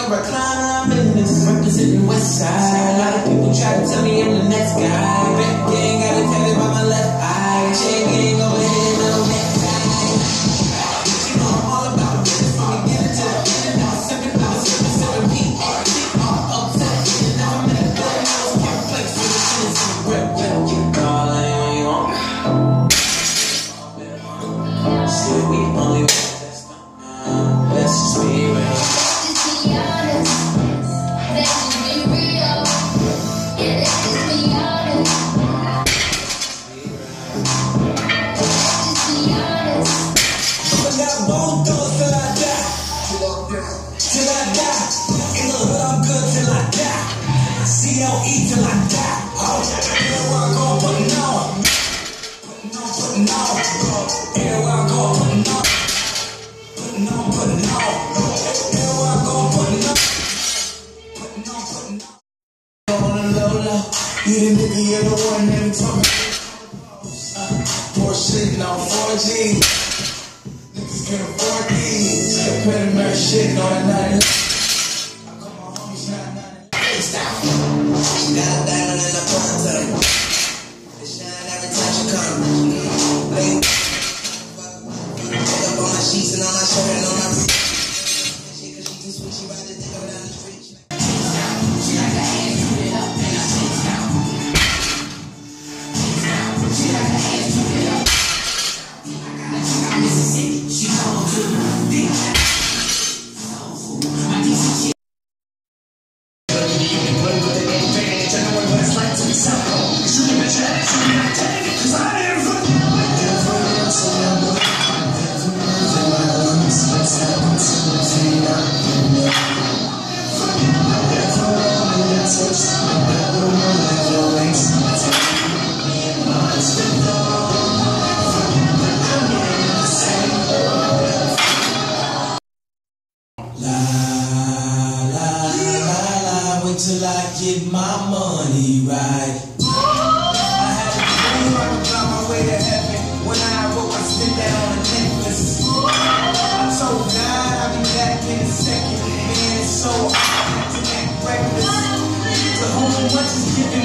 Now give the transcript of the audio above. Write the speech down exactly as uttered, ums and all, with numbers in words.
a recliner, I'm in this. Representing West Side. A lot of people try to tell me I'm the next guy. Back gang got it tatted by my left eye. Chain gang over here, no neck tie. You know I'm all about business from the beginning to the end. Now I'm sipping, now I'm sipping, sipping P A T R upset. And now I'm in a good house, can't flex with the shit and some grip. Better get it all anyone you want. See, we only want that's uh, let's just be real. Let's just be honest. Let's just be real. Yeah, let's just be honest. Let's just be honest. But I won't do it till I die. Till I die. In the hood I'm good till I die. C L E till I die. Oh, everywhere I go, putting on. Putting on, putting on. Everywhere I go, putting on. Putting on, putting on. Everywhere I go, putting on. Putting on, putting on. On the low low. You the nigga, you're the one that talking. Poor shit on four G. Niggas can afford these. Still putting my shit on a ninety. I call my homies nine ninety. Face down. She got a diamond in the front. It shine every time she come. Blink. Pick up on my sheets and on my shirt and on my roof. She cause she too sweet, she ride the dick up down the street. She like her hands, put it up, and I face down. Face down. She like her hands, put it up. I got a chick out Mississippi, she told to the dick down. Soul food, my D C shit. You can play with it, ain't bad, and you know what it's like to be psycho. You can bet your ass, you can not take it, cause I ain't fucking like that for you, so I'm good. Till I get my money right. I had a dream I could find my way to heaven. When I woke, I spit that on a necklace. I told God I'll be back in a second. Man, it's so hard to act reckless. To whom much is given,